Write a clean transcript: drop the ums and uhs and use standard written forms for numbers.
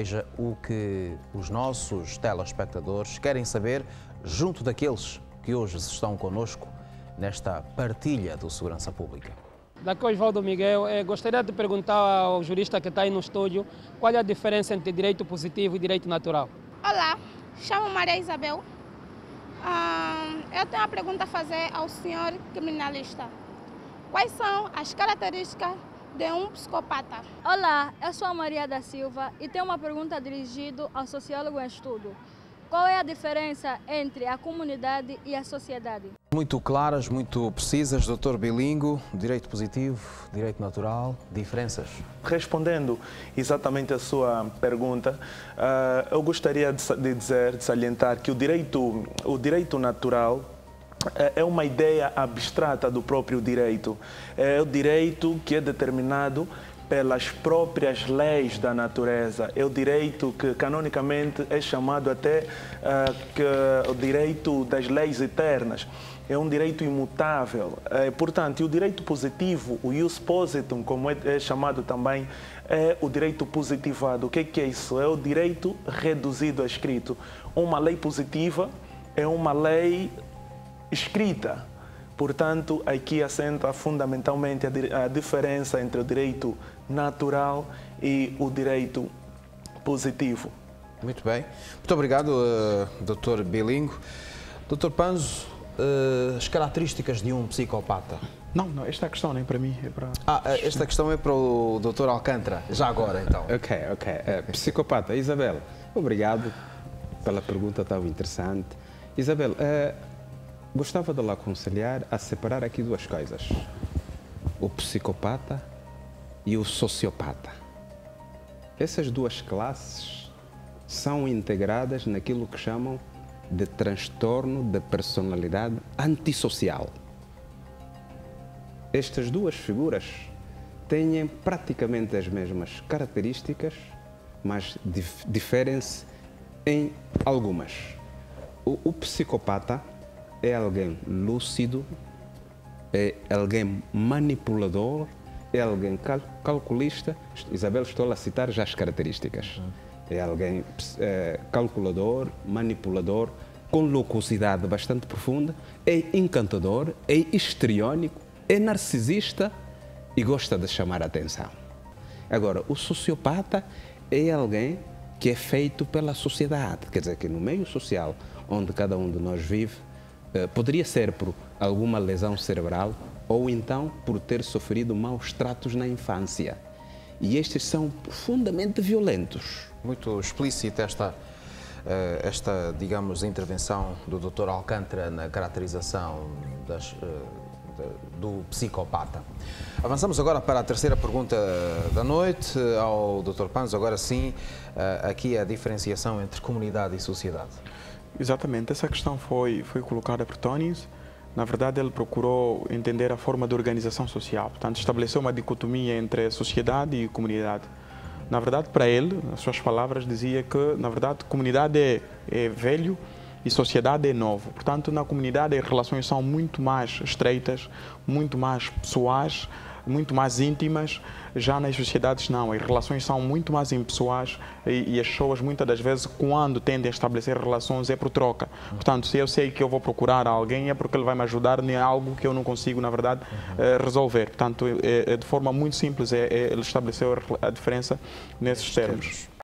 Veja o que os nossos telespectadores querem saber junto daqueles que hoje estão connosco nesta partilha do Segurança Pública. Daqui Osvaldo Miguel, gostaria de perguntar ao jurista que está aí no estúdio qual é a diferença entre direito positivo e direito natural. Olá, chamo Maria Isabel. Eu tenho uma pergunta a fazer ao senhor criminalista. Quais são as características de um psicopata? Olá, eu sou a Maria da Silva e tenho uma pergunta dirigida ao sociólogo em estudo. Qual é a diferença entre a comunidade e a sociedade? Muito claras, muito precisas, Dr. Bilingo. Direito positivo, direito natural, diferenças? Respondendo exatamente a sua pergunta, eu gostaria de salientar que o direito natural é uma ideia abstrata do próprio direito. É o direito que é determinado pelas próprias leis da natureza. É o direito que canonicamente é chamado até o direito das leis eternas. É um direito imutável. Portanto, o direito positivo, o ius positum, como é chamado também, é o direito positivado. O que é isso? É o direito reduzido a escrito. Uma lei positiva é uma lei escrita. Portanto, aqui assenta fundamentalmente a diferença entre o direito natural e o direito positivo. Muito bem. Muito obrigado, Dr. Bilingo. Dr. Panzo, as características de um psicopata? Não, esta questão nem para mim, é para... Esta questão é para o Dr. Alcântara, já agora então. Ok. Psicopata, Isabel, obrigado pela pergunta tão interessante. Isabel, gostava de lhe aconselhar a separar aqui duas coisas: o psicopata e o sociopata. Essas duas classes são integradas naquilo que chamam de transtorno de personalidade antissocial. Estas duas figuras têm praticamente as mesmas características, mas diferem-se em algumas. O psicopata é alguém lúcido, é alguém manipulador, é alguém calculista. Isabel, estou a citar já as características. É alguém calculador, manipulador, com loquosidade bastante profunda, é encantador, é histriónico, é narcisista e gosta de chamar a atenção. Agora, o sociopata é alguém que é feito pela sociedade, quer dizer que no meio social onde cada um de nós vive, poderia ser por alguma lesão cerebral ou então por ter sofrido maus tratos na infância. E estes são profundamente violentos. Muito explícita esta, digamos, intervenção do Dr. Alcântara na caracterização do psicopata. Avançamos agora para a terceira pergunta da noite ao Dr. Panzo. Agora sim, aqui a diferenciação entre comunidade e sociedade. Exatamente, essa questão foi colocada por Tönnies. Na verdade, ele procurou entender a forma de organização social, portanto, estabeleceu uma dicotomia entre sociedade e comunidade. Na verdade, para ele, nas suas palavras, dizia que, na verdade, comunidade é velho e sociedade é novo. Portanto, na comunidade as relações são muito mais estreitas, muito mais pessoais, muito mais íntimas. Já nas sociedades não, as relações são muito mais impessoais e as pessoas muitas das vezes quando tendem a estabelecer relações é por troca. Portanto, se eu sei que eu vou procurar alguém é porque ele vai me ajudar em algo que eu não consigo, na verdade, resolver. Portanto, de forma muito simples, ele estabeleceu a diferença nesses termos.